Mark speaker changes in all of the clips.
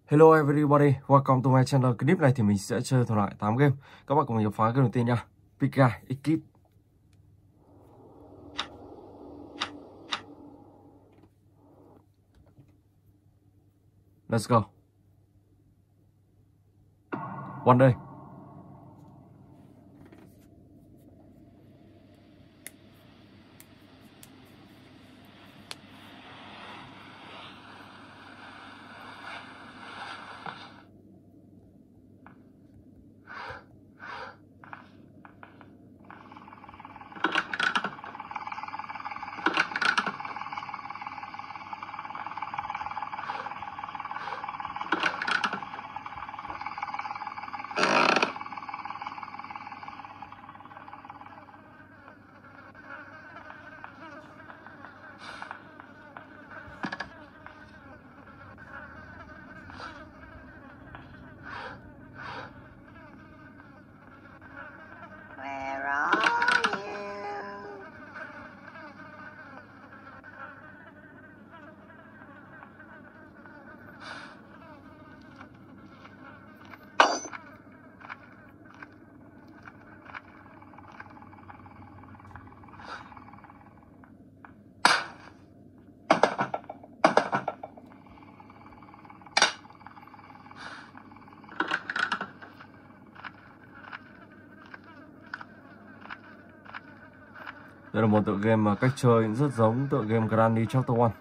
Speaker 1: Hello everybody, welcome to my channel. Clip này thì mình sẽ chơi thuật lại 8 game. Các bạn cùng mình phá game đầu tiên nha. Big Guy, Equipe. Let's go. One day.
Speaker 2: Where are you?
Speaker 1: Đây là một tựa game mà cách chơi rất giống tựa game Granny Chapter 1.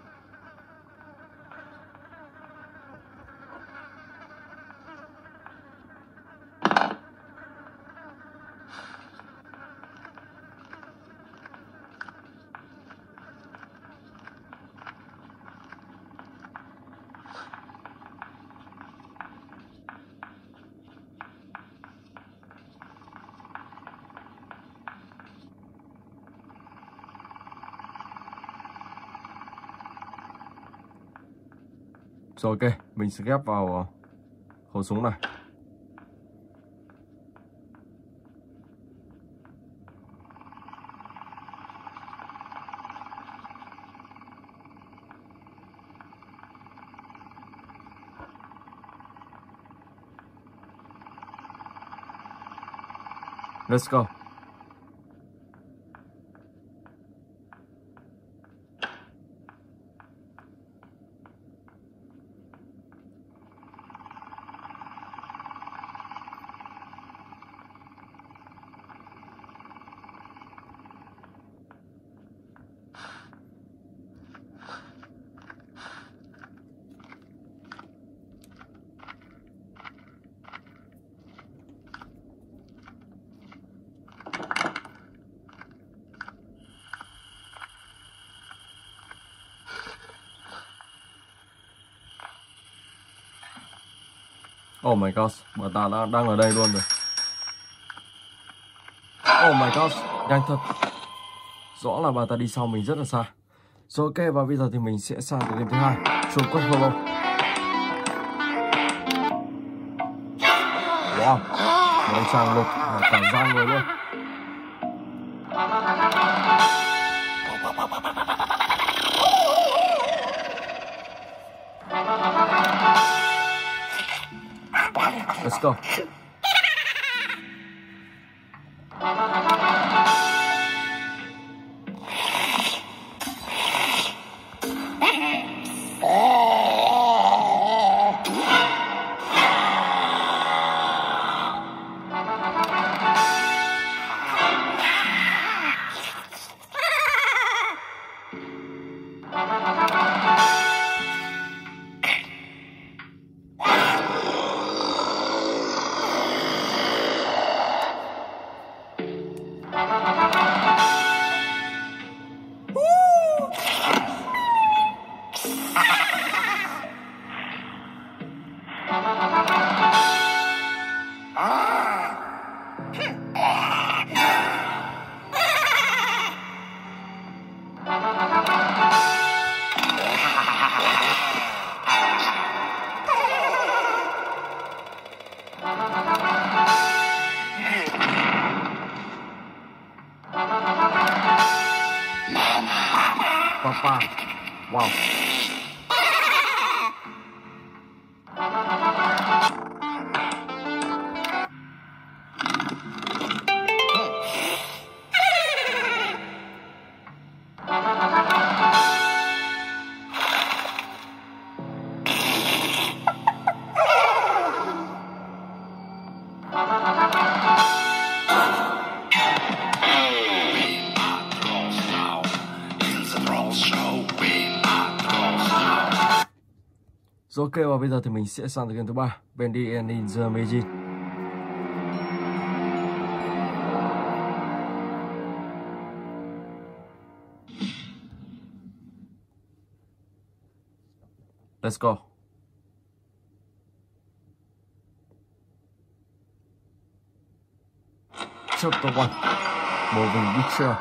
Speaker 1: Rồi ok, mình sẽ ghép vào khẩu súng này. Let's go. Oh my god, bà ta đang ở đây luôn rồi. Oh my god, nhanh thật. Rõ là bà ta đi sau mình rất là xa. Rồi ok, và bây giờ thì mình sẽ sang tới game thứ hai, chuột quất Hollow. Wow, một tràng lục cả da người luôn. Let's go. Papa. Wow. Rồi ok, và bây giờ thì mình sẽ sang tới game thứ 3, Bendy and Ninja Meiji. Let's go. Chapter 1, Moving Picture.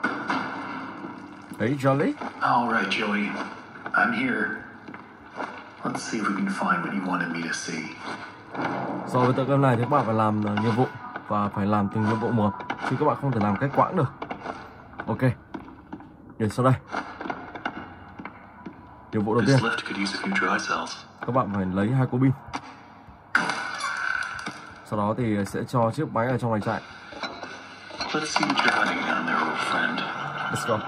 Speaker 1: Hey, Jolly.
Speaker 3: All right, Joey. I'm here. Let's see if we can find what you wanted me to see.
Speaker 1: Rồi với tựa game này thì các bạn phải làm nhiệm vụ và phải làm từng nhiệm vụ một, chứ các bạn không thể làm cách quãng được. Ok. Để sau đây. Nhiệm vụ đầu tiên. Các bạn phải lấy 2 cục pin. Sau đó thì sẽ cho chiếc máy ở trong này chạy.
Speaker 3: Let's see what you're hunting down there, old friend.
Speaker 1: Let's go.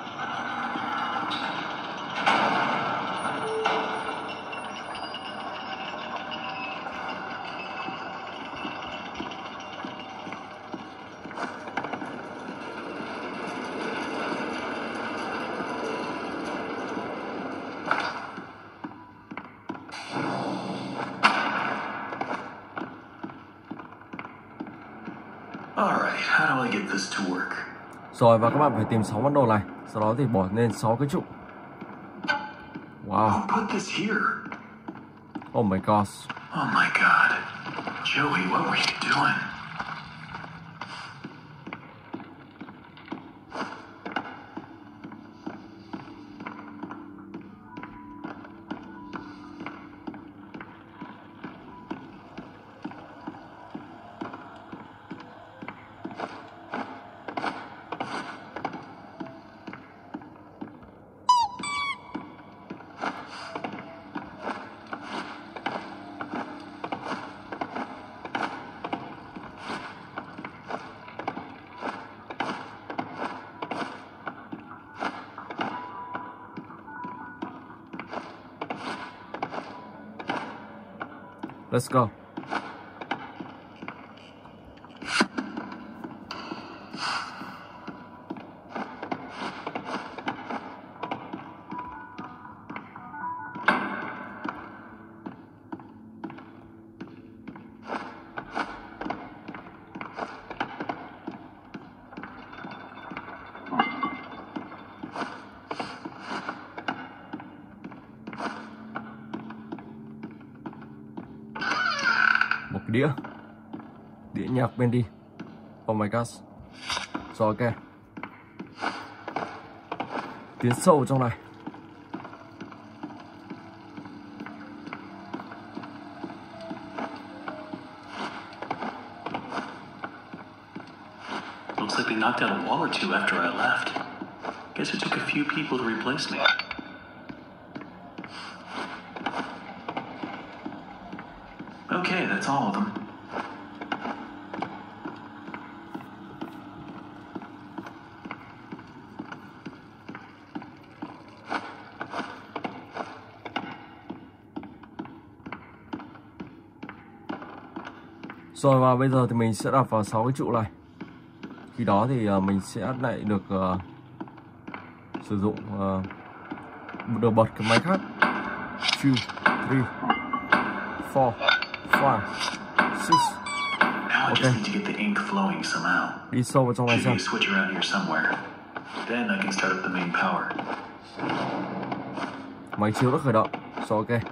Speaker 3: All right, how do I get this to work?
Speaker 1: Rồi và các bạn phải tìm 6 món đồ này, sau đó thì bỏ lên 6 cái trụ. Wow.
Speaker 3: Who put this here?
Speaker 1: Oh my gosh.
Speaker 3: Oh my god. Joey, what were you doing?
Speaker 1: Let's go. Một cái đĩa nhạc Bendy. Oh my god. Rồi ok, tiến sâu vào trong này.
Speaker 3: Looks like they knocked out a wall or two after I left. Guess it took a few people to replace me. Okay, that's all of them.
Speaker 1: Rồi và bây giờ thì mình sẽ đạp vào 6 cái trụ này. Khi đó thì mình sẽ lại được sử dụng được bật cái máy khác. 2, 3, 4, 5, 6.
Speaker 3: Now I just need to get the ink flowing somehow.
Speaker 1: Đi sâu vào trong này
Speaker 3: Should
Speaker 1: xem.
Speaker 3: be a switch around here somewhere. Then I can start up the main power.
Speaker 1: Máy chiếu đã khởi động. Rồi ok.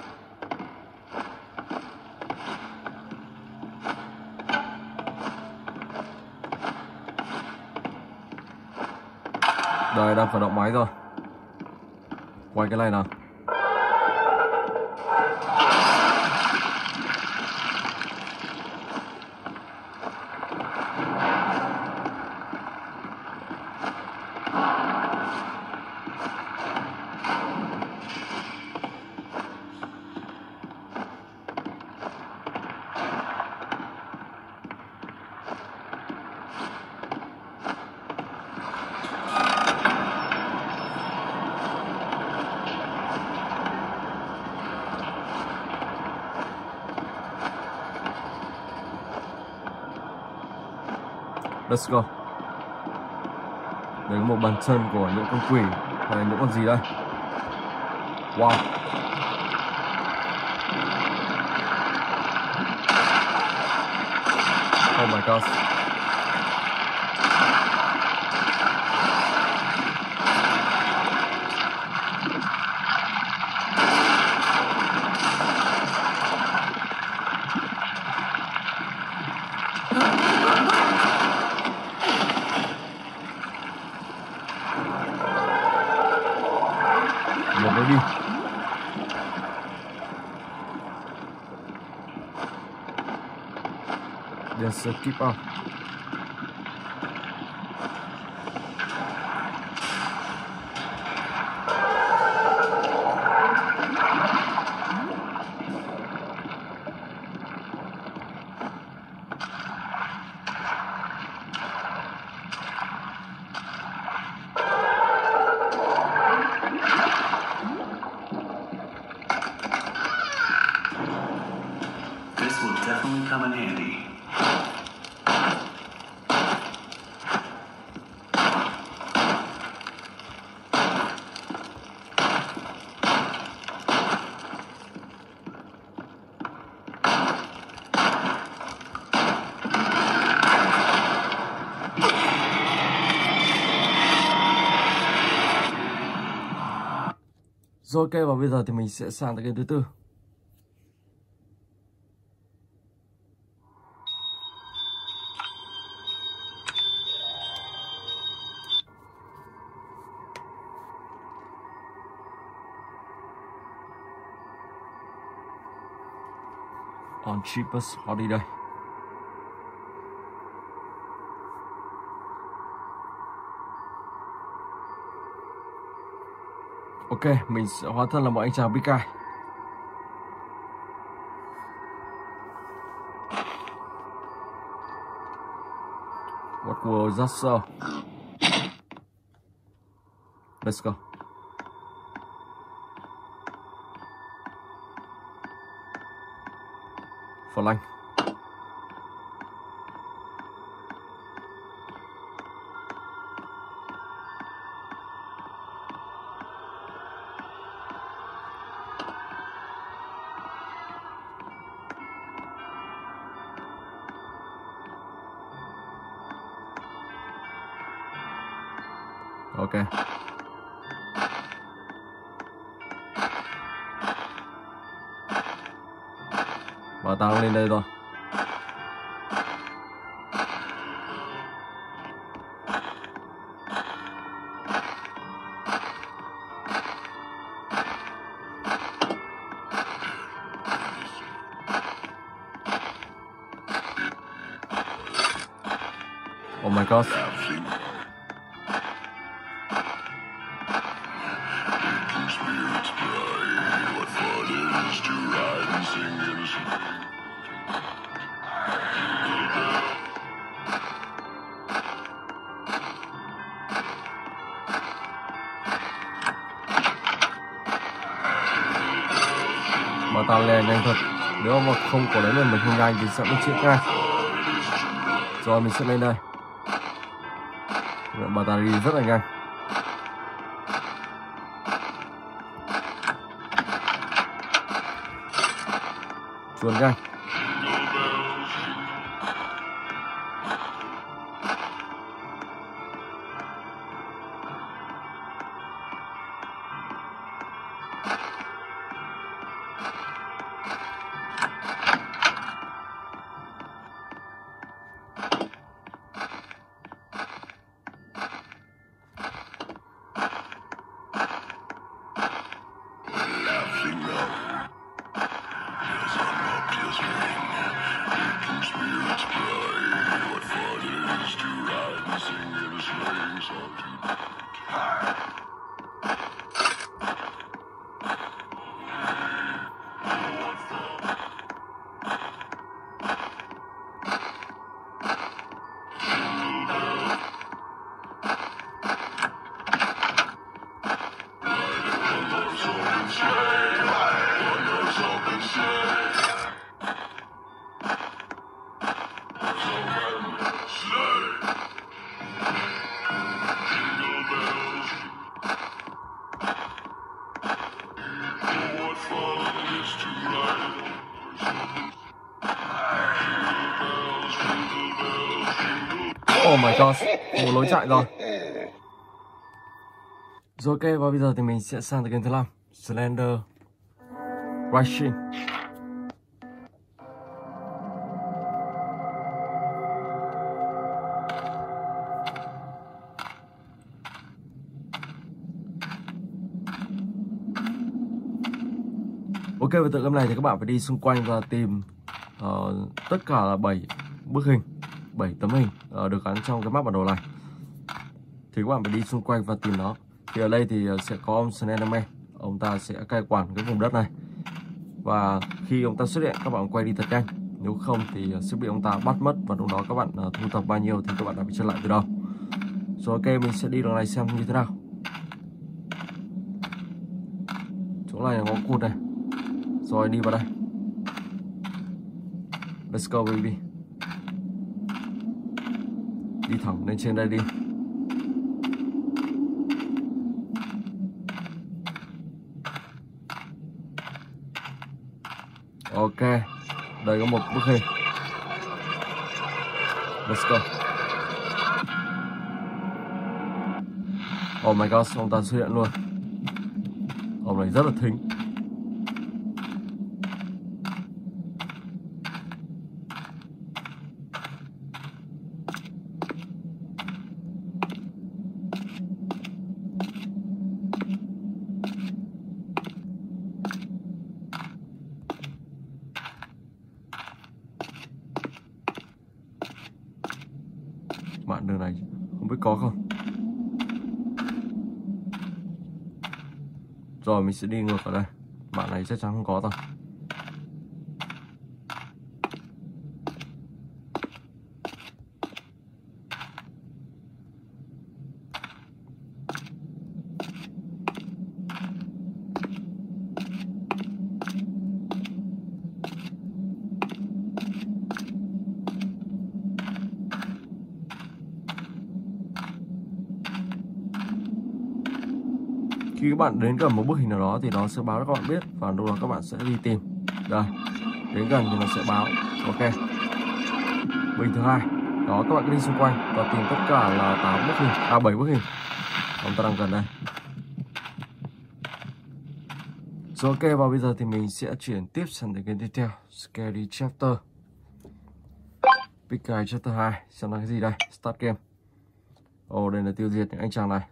Speaker 1: Đây, đang khởi động máy rồi. Quay cái này nào. Let's go. Đấy, một bàn chân của những con quỷ hay là những con gì đây? Wow. Oh my god. Một nữa đi. Yes, keep up.
Speaker 3: This will definitely come in handy.
Speaker 1: Rồi ok, và bây giờ thì mình sẽ sang tới game thứ tư. On cheapest holiday. Ok, mình sẽ hóa thân là một anh chàng Big Guy. What was that so? Let's go. Phở Lanh. Ok. Và tăng lên đây rồi. Oh my god. Mà tao lên nhanh thật. Nếu mà không có đấy mà mình không nhanh thì sẽ bị chết ngay. Rồi mình sẽ lên đây. Bà ta đi rất là nhanh. Chuồn nhanh. Oh my god, một lối chạy rồi. Rồi ok, và bây giờ thì mình sẽ sang tới game thứ 5, Slender Rising. Ok, và tựa game này thì các bạn phải đi xung quanh và tìm tất cả là 7 bức hình, 7 tấm hình được gắn trong cái map bản đồ này. Thì các bạn phải đi xung quanh và tìm nó. Thì ở đây thì sẽ có ông Slenderman, ông ta sẽ cai quản cái vùng đất này. Và khi ông ta xuất hiện, các bạn quay đi thật nhanh. Nếu không thì sẽ bị ông ta bắt mất, và lúc đó các bạn thu thập bao nhiêu thì các bạn đã bị trở lại từ đâu. Rồi ok, mình sẽ đi đường này xem như thế nào. Chỗ này là ngõ cụt này. Rồi đi vào đây. Let's go baby. Đi thẳng lên trên đây đi. Ok, đây có một bức hình. Let's go. Oh my god, ông ta xuất hiện luôn. Ông này rất là thính. Bạn đường này không biết có không. Rồi mình sẽ đi ngược ở đây. Bạn này chắc chắn không có rồi. Khi các bạn đến gần một bức hình nào đó thì nó sẽ báo cho các bạn biết, và lúc đó các bạn sẽ đi tìm. Đây, đến gần thì nó sẽ báo. Ok, bình thứ hai đó, các bạn cứ đi xung quanh và tìm tất cả là 8 bức hình, 7 bức hình. Ông ta đang gần đây. Rồi ok, và bây giờ thì mình sẽ chuyển tiếp sang đến game tiếp theo, Scary Chapter, Big Guy Chapter 2. Xem là cái gì đây. Start game. Ồ, đây là tiêu diệt những anh chàng này.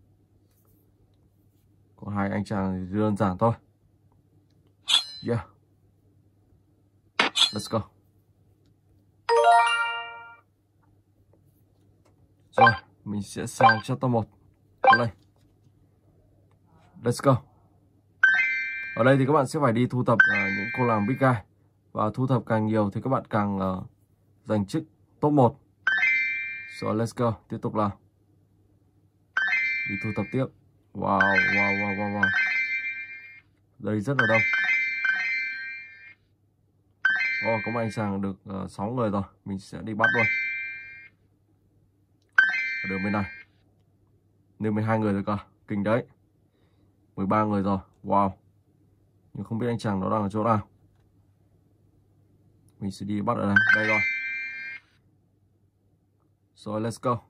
Speaker 1: Có 2 anh chàng thì đơn giản thôi. Yeah. Let's go. Rồi, mình sẽ sang chapter 1. Ở đây. Let's go. Ở đây thì các bạn sẽ phải đi thu thập những cô làng Big Guy. Và thu thập càng nhiều thì các bạn càng giành chức top 1. Rồi let's go, tiếp tục nào. Đi thu thập tiếp. Wow. Đây rất là đông. Có một anh chàng được 6 người rồi. Mình sẽ đi bắt luôn. Ở đường bên này. Nên 12 người rồi cơ. Kinh đấy. 13 người rồi. Wow. Nhưng không biết anh chàng đó đang ở chỗ nào. Mình sẽ đi bắt ở đây. Đây rồi. Rồi let's go.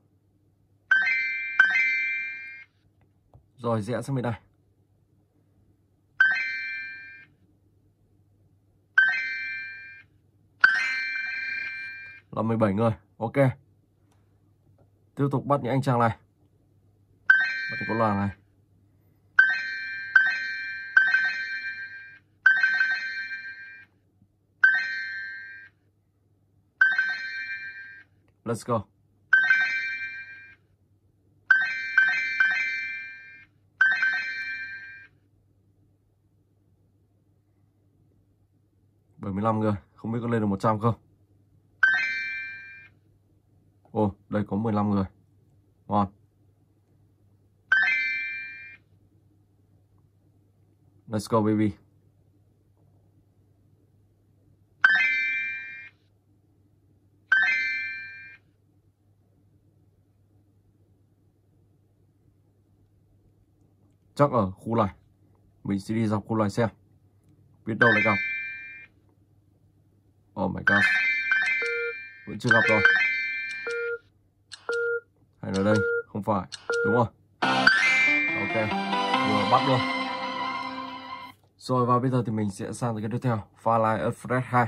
Speaker 1: Rồi rẽ sang bên này. Là 17 người. Ok. Tiếp tục bắt những anh chàng này. Bắt những con làng này. Let's go. Bảy 75 người. Không biết có lên được 100 không. Ồ, đây có 15 người. Ngon. Let's go baby. Chắc ở khu này. Mình sẽ đi dọc khu này xem. Biết đâu lại gặp. Oh my god. Vẫn chưa gặp rồi. Hay là đây? Không phải. Đúng rồi. Ok. Vừa bắt luôn. Rồi và bây giờ thì mình sẽ sang tới cái tiếp theo. Firelight Alfred 2.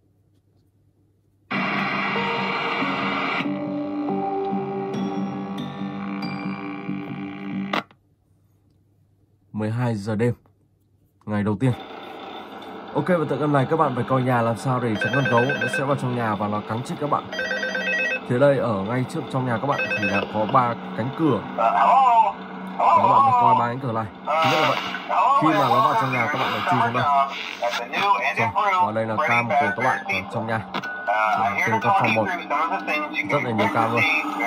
Speaker 1: (12 giờ đêm) ngày đầu tiên. Ok, và tựa game này các bạn phải coi nhà làm sao để tránh con gấu nó sẽ vào trong nhà và nó cắn chết các bạn. Thì đây ở ngay trước trong nhà các bạn thì đã có 3 cánh cửa. Và các bạn phải coi 3 cánh cửa này. Thứ nhất là vậy. Khi mà nó vào trong nhà các bạn phải chui xuống đây. Rồi, và đây là cam của các bạn ở trong nhà. Từng căn phòng một. Rất là nhiều cam luôn.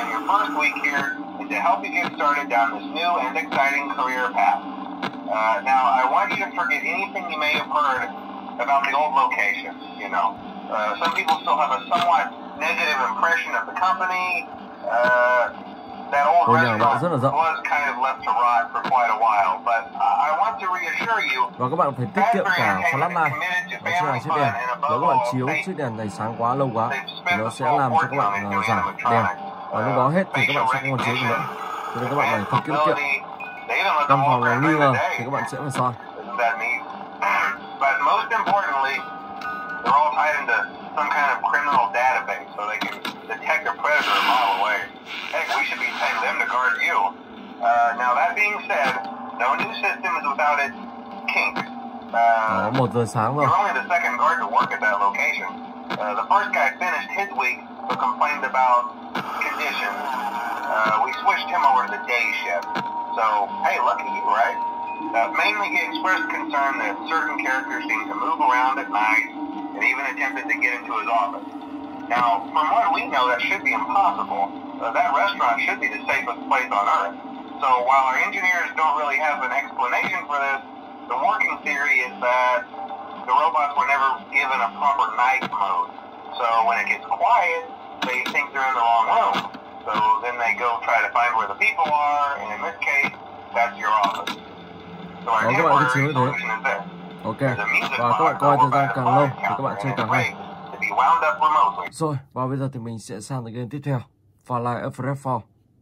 Speaker 4: Now, I want you to forget anything you may have heard about the old location. You know, some people still have a somewhat negative impression of the company. That old restaurant was kind of left to rot for quite a while, but I want to reassure you.
Speaker 1: Và các bạn phải tiết kiệm cả flash này. Đó chính là chiếc đèn. Nếu các bạn chiếu chiếc đèn này sáng quá lâu quá thì nó sẽ làm cho các bạn giảm đèn. Và lúc đó hết thì các bạn sẽ không còn chiếu được nữa. Cho nên các bạn phải thật tiết kiệm. Căn phòng là nghi ngờ thì các bạn sẽ phải soi.
Speaker 4: But most importantly, they're all tied into some kind of criminal database so they can detect a predator a mile away. Heck, we should be paying them to guard you. Now that being said, no new system is without its kinks.
Speaker 1: Đó, 1 giờ sáng rồi.
Speaker 4: You're only the second guard to work at that location. The first guy finished his week but complained about conditions. We switched him over to the day shift. So, hey, lucky you, right? Mainly he expressed concern that certain characters seem to move around at night and even attempted to get into his office. Now, from what we know, that should be impossible. That restaurant should be the safest place on Earth. So while our engineers don't really have an explanation for this, the working theory is that the robots were never given a proper night mode. So when it gets quiet, they think they're in the wrong room. So then they go try to find where the people are, and in this case, that's your office. So our temporary solution is this.
Speaker 1: Ok, và các bạn coi thời gian càng lâu thì các bạn chơi càng hay. Rồi, và bây giờ thì mình sẽ sang tới game tiếp theo, Firelight Alfred 4.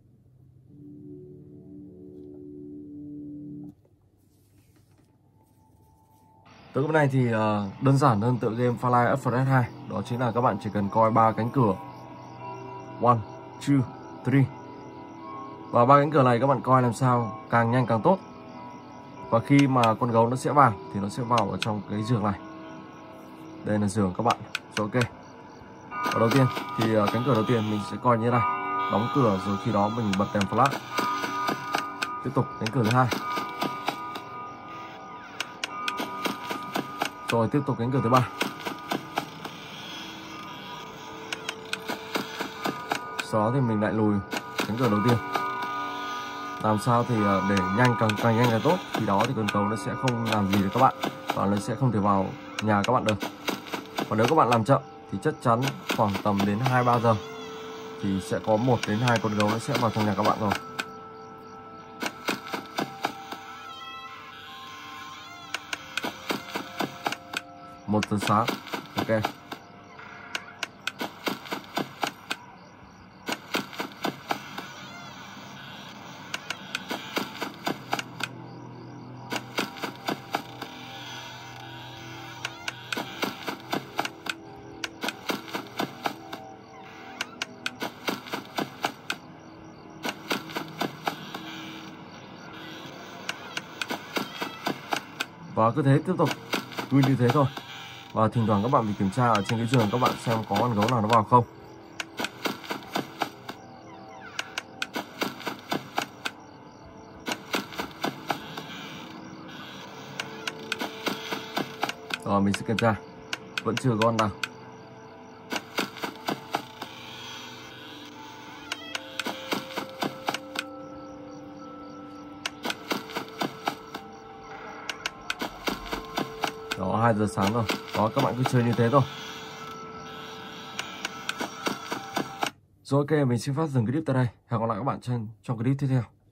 Speaker 1: Tựa game này thì đơn giản hơn tựa game Firelight Alfred 2. Đó chính là các bạn chỉ cần coi 3 cánh cửa 1, 2, 3. Và 3 cánh cửa này các bạn coi làm sao càng nhanh càng tốt. Và khi mà con gấu nó sẽ vào thì nó sẽ vào ở trong cái giường này. Đây là giường các bạn. Rồi, ok. Và đầu tiên thì cánh cửa đầu tiên mình sẽ coi như thế này. Đóng cửa rồi khi đó mình bật đèn flash. Tiếp tục cánh cửa thứ hai. Rồi tiếp tục cánh cửa thứ ba. Sau đó thì mình lại lùi cánh cửa đầu tiên. Làm sao thì để nhanh càng nhanh càng tốt. Thì đó thì con gấu nó sẽ không làm gì được các bạn. Và nó sẽ không thể vào nhà các bạn được. Còn nếu các bạn làm chậm thì chắc chắn khoảng tầm đến 2-3 giờ thì sẽ có 1 đến 2 con gấu nó sẽ vào trong nhà các bạn rồi. Một giờ sáng. Ok. Và cứ thế tiếp tục cứ như thế thôi. Và thỉnh thoảng các bạn phải kiểm tra ở trên cái giường các bạn xem có con gấu nào nó vào không. Rồi mình sẽ kiểm tra. Vẫn chưa có con nào. Đó, 2 giờ sáng rồi. Đó, các bạn cứ chơi như thế thôi. Rồi, ok, mình xin phát dừng clip tại đây. Hẹn gặp lại các bạn trong clip tiếp theo.